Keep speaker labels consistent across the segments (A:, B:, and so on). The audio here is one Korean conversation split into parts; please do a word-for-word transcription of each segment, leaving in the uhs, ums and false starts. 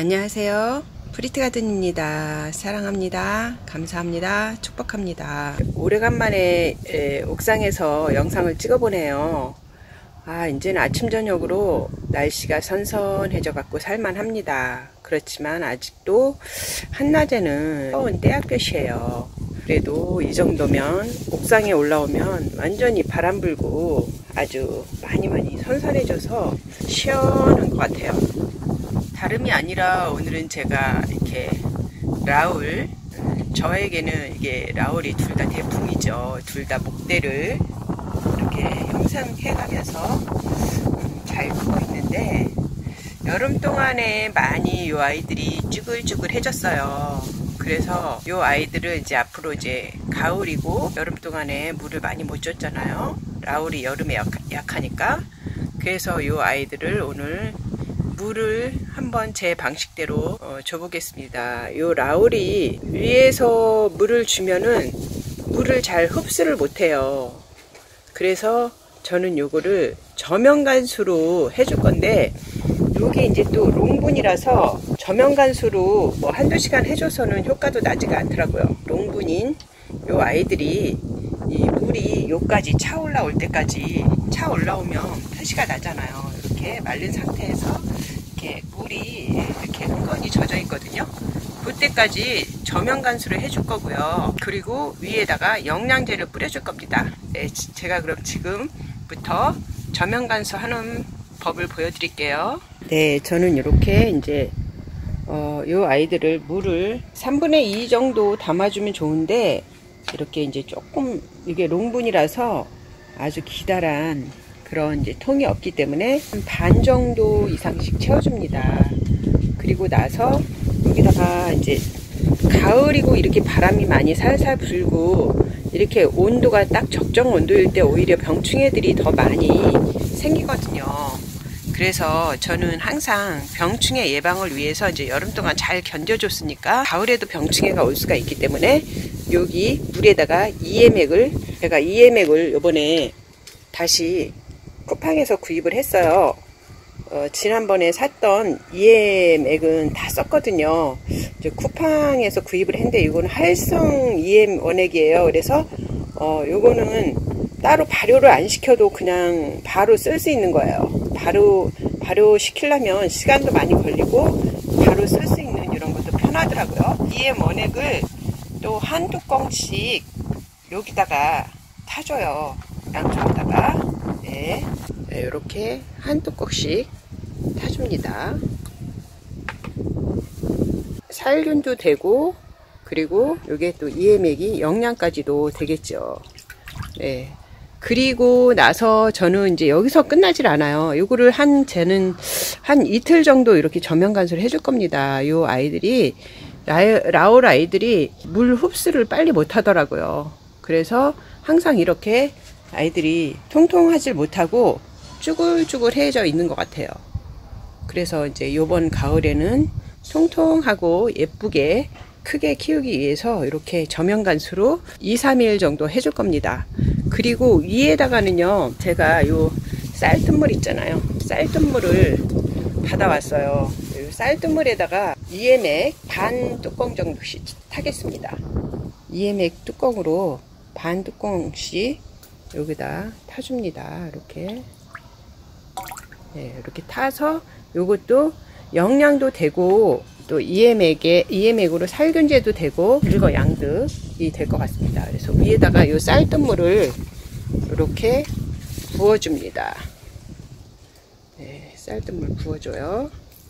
A: 안녕하세요. 프리트가든입니다. 사랑합니다. 감사합니다. 축복합니다. 오래간만에 에, 옥상에서 영상을 찍어보네요. 아, 이제는 아침 저녁으로 날씨가 선선해져 갖고 살만합니다. 그렇지만 아직도 한낮에는 뜨거운 때학볕이에요. 그래도 이 정도면 옥상에 올라오면 완전히 바람 불고 아주 많이 많이 선선해져서 시원한 것 같아요. 다름이 아니라 오늘은 제가 이렇게 라울, 저에게는 이게 라울이 둘 다 대풍이죠. 둘 다 목대를 이렇게 형성해가면서 잘 크고 있는데, 여름 동안에 많이 이 아이들이 쭈글쭈글해졌어요. 그래서 이 아이들을 이제 앞으로 이제 가을이고 여름 동안에 물을 많이 못 줬잖아요. 라울이 여름에 약, 약하니까. 그래서 이 아이들을 오늘 물을 한번 제 방식대로 어, 줘보겠습니다. 요 라울이 위에서 물을 주면은 물을 잘 흡수를 못해요. 그래서 저는 요거를 저면간수로 해줄 건데, 요게 이제 또 롱분이라서 저면간수로 뭐 한두 시간 해줘서는 효과도 나지가 않더라고요. 롱분인 요 아이들이 이 물이 요까지 차 올라올 때까지, 차 올라오면 표시가 나잖아요. 이렇게 말린 상태에서 이렇게 물이 이렇게 흥건히 젖어 있거든요. 그때까지 저면간수를 해줄 거고요. 그리고 위에다가 영양제를 뿌려줄 겁니다. 네, 제가 그럼 지금부터 저면간수 하는 법을 보여드릴게요. 네, 저는 이렇게 이제 어, 요 아이들을 물을 삼분의 이 정도 담아주면 좋은데, 이렇게 이제 조금 이게 롱분이라서 아주 기다란 그런 이제 통이 없기 때문에 한 반 정도 이상씩 채워줍니다. 그리고 나서 여기다가 이제 가을이고 이렇게 바람이 많이 살살 불고 이렇게 온도가 딱 적정 온도일 때 오히려 병충해들이 더 많이 생기거든요. 그래서 저는 항상 병충해 예방을 위해서 이제 여름 동안 잘 견뎌줬으니까 가을에도 병충해가 올 수가 있기 때문에 여기 물에다가 이엠액을, 제가 이엠액을 요번에 다시 쿠팡에서 구입을 했어요. 어, 지난번에 샀던 이엠액은 다 썼거든요. 이제 쿠팡에서 구입을 했는데 이거는 활성 이엠 원액이에요. 그래서 어, 요거는 따로 발효를 안 시켜도 그냥 바로 쓸 수 있는 거예요. 바로 발효 시키려면 시간도 많이 걸리고 바로 쓸 수 있는 이런 것도 편하더라고요. 이엠 원액을 또 한 뚜껑씩 여기다가 타줘요. 양쪽에다가. 네, 네, 이렇게 한 뚜껑씩 타줍니다. 살균도 되고, 그리고 요게 또 이엠액이 영양까지도 되겠죠. 네. 그리고 나서 저는 이제 여기서 끝나질 않아요. 요거를 한, 쟤는 한 이틀 정도 이렇게 저면간수를 해줄 겁니다. 요 아이들이, 라, 라울 아이들이 물 흡수를 빨리 못 하더라고요. 그래서 항상 이렇게 아이들이 통통하질 못하고 쭈글쭈글해져 있는 것 같아요. 그래서 이제 요번 가을에는 통통하고 예쁘게 크게 키우기 위해서 이렇게 저면간수로 이, 삼 일 정도 해줄 겁니다. 그리고 위에다가는요, 제가 요 쌀뜨물 있잖아요. 쌀뜨물을 받아왔어요. 쌀뜨물에다가 이엠액 반 뚜껑 정도씩 타겠습니다. 이엠액 뚜껑으로 반 뚜껑씩 여기다 타줍니다. 이렇게. 네, 이렇게 타서 요것도 영양도 되고 또 이엠액에, 이엠액으로 살균제도 되고 일거양득이 될 것 같습니다. 그래서 위에다가 요 쌀뜨물을 이렇게 부어줍니다. 네, 쌀뜨물 부어줘요.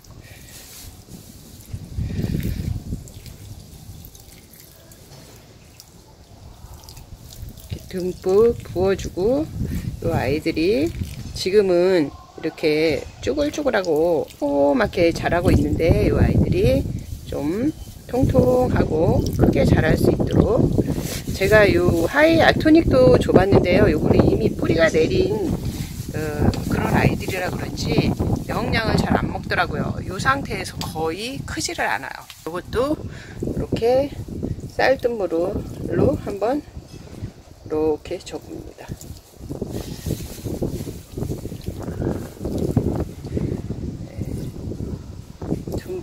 A: 듬뿍 부어주고, 요 아이들이 지금은 이렇게 쭈글쭈글하고 호막하게 자라고 있는데, 요 아이들이 좀 통통하고 크게 자랄 수 있도록 제가 요 하이 아토닉도 줘봤는데요. 요거는 이미 뿌리가 내린 어, 그런 아이들이라 그런지 영양을 잘 안 먹더라고요. 요 상태에서 거의 크지를 않아요. 요것도 이렇게 쌀뜨물로 한번 이렇게 줘봅니다.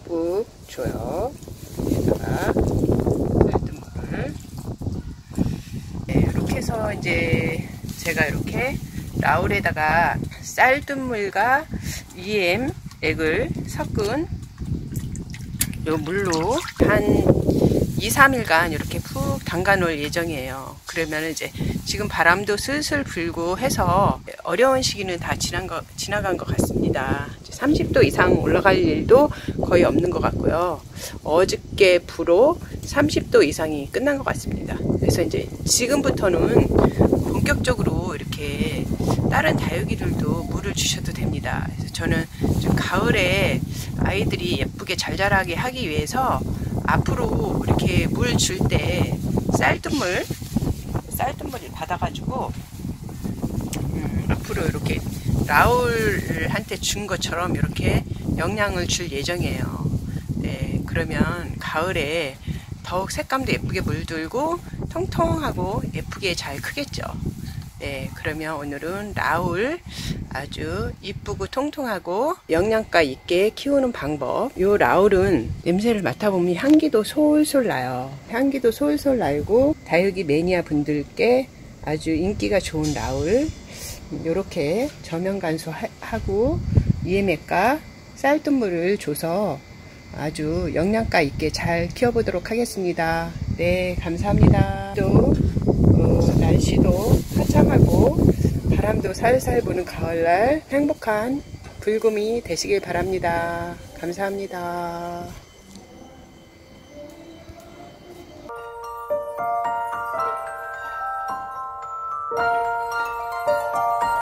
A: 듬뿍 줘요. 여기다가 쌀뜨물을. 네, 이렇게 해서 이제 제가 이렇게 라울에다가 쌀뜨물과 이엠 액을 섞은 요 물로 한 이, 삼 일간 이렇게 푹 담가 놓을 예정이에요. 그러면 이제 지금 바람도 슬슬 불고 해서 어려운 시기는 다 지난 거, 지나간 것 같습니다. 삼십 도 이상 올라갈 일도 거의 없는 것 같고요. 어저께 불로 삼십 도 이상이 끝난 것 같습니다. 그래서 이제 지금부터는 본격적으로 이렇게 다른 다육이들도 물을 주셔도 됩니다. 그래서 저는 좀 가을에 아이들이 예쁘게 잘 자라게 하기 위해서 앞으로 이렇게 물 줄 때 쌀뜨물 쌀뜨물을 받아가지고 음, 앞으로 이렇게 라울한테 준 것처럼 이렇게 영양을 줄 예정이에요. 네, 그러면 가을에 더욱 색감도 예쁘게 물들고 통통하고 예쁘게 잘 크겠죠. 네, 그러면 오늘은 라울 아주 이쁘고 통통하고 영양가 있게 키우는 방법. 요 라울은 냄새를 맡아보면 향기도 솔솔 나요. 향기도 솔솔 나고 다육이 매니아 분들께 아주 인기가 좋은 라울. 요렇게 저면 간수하고 이엠액과 쌀뜨물을 줘서 아주 영양가 있게 잘 키워보도록 하겠습니다. 네, 감사합니다. 또 어, 날씨도 화창하고 바람도 살살 부는 가을날 행복한 불금이 되시길 바랍니다. 감사합니다.